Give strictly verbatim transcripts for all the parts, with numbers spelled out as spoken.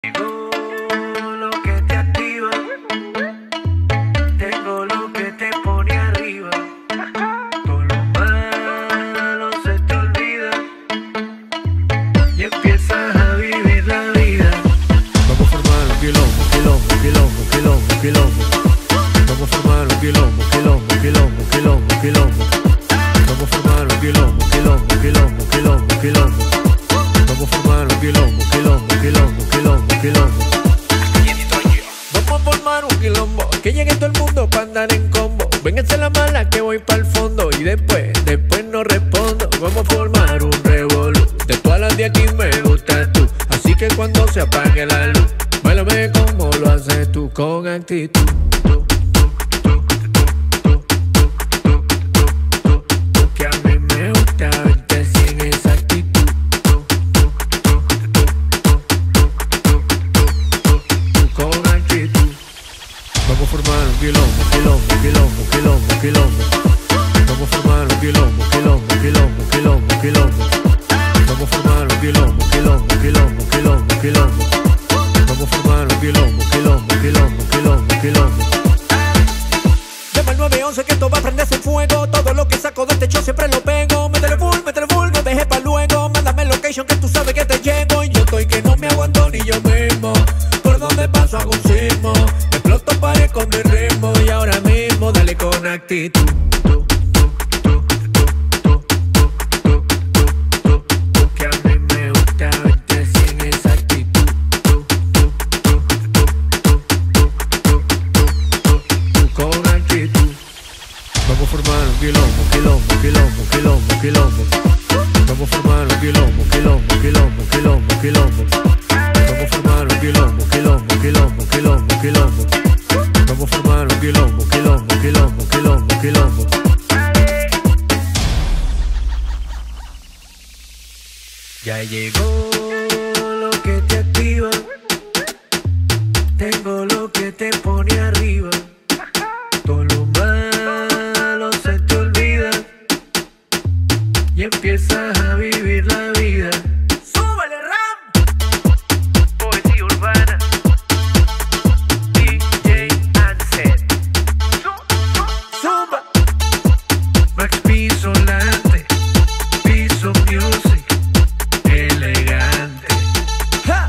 Tengo lo que te activa, tengo lo que te pone arriba. Todo lo malo se te olvida y empiezas a vivir la vida. Vamos a formar un quilombo, quilombo, quilombo, quilombo, quilombo. Vamos a formar un quilombo, quilombo, quilombo, quilombo, quilombo. Vamos a formar un quilombo, quilombo, quilombo, quilombo, quilombo. Vamos a formar un quilombo, quilombo, quilombo, quilombo, quilombo. Vamos a formar un quilombo, que llegue todo el mundo pa' andar en combo. Vénganse la mala que voy pa'l fondo y después, después no respondo. Vamos a formar un revolú, de todas las de aquí me gustas tú. Así que cuando se apague la luz, bailame como lo haces tú, con actitud. Tú, tú, tú, tú, tú, tú, tú, tú, que a mí me gusta verte así en esa actitud. Tú, tú, tú, tú, tú, tú, tú, tú, con actitud. Vamos a formar un quilombo, quilombo, quilombo, quilombo, quilombo. Vamos a formar un quilombo, quilombo, quilombo, quilombo, quilombo. Vamos a formar un quilombo, quilombo, quilombo, quilombo, quilombo. Vamos a formar un quilombo, quilombo, quilombo, quilombo, quilombo. Llama al nueve once que esto va a prenderse fuego. Todo lo que saco del techo siempre lo pego. Métele full, métele full, no dejes pa' luego. Mándame location que tú sabes que te llego. Y yo estoy que no me aguanto ni yo mismo. Por donde paso hago un sismo. Exploto pared con mi ritmo. Y ahora mismo dale con actitud. Tú, tú, tú, tú, tú, tú, tú, tú, tú, que a mí me gusta verte así en esa actitud. Tú, tú, tú, tú, tú, tú, tú, tú, tú, con actitud. Vamos a formar un quilombo, quilombo, quilombo, quilombo, quilombo. Vamos a formar un quilombo, quilombo, quilombo, quilombo, quilombo. Vamos a formar un quilombo, quilombo, quilombo, quilombo, quilombo. Vamos a formar un quilombo, quilombo, quilombo, quilombo, quilombo. Ya llegó lo que te activa, tengo lo que te pone arriba. Todo lo malo se te olvida y empiezas a vivir la vida. ¡Súbele, Ram! Poesía urbana, D J Ansel. Zumba, Max Pisolante, Piso Music, elegante. ¡Ja!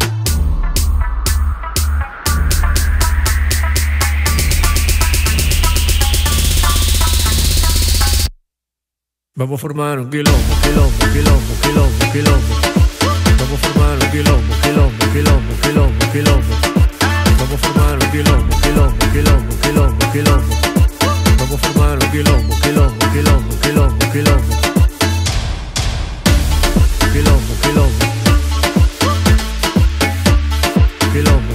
Vamos a formar un quilombo, quilombo, quilombo, quilombo, quilombo. Vamos a formar un quilombo, quilombo, quilombo, quilombo, quilombo. Vamos a formar un quilombo, quilombo, quilombo, quilombo, quilombo. Vamos a formar un quilombo, quilombo, quilombo, quilombo, quilombo. Quilombo, quilombo. Quilombo.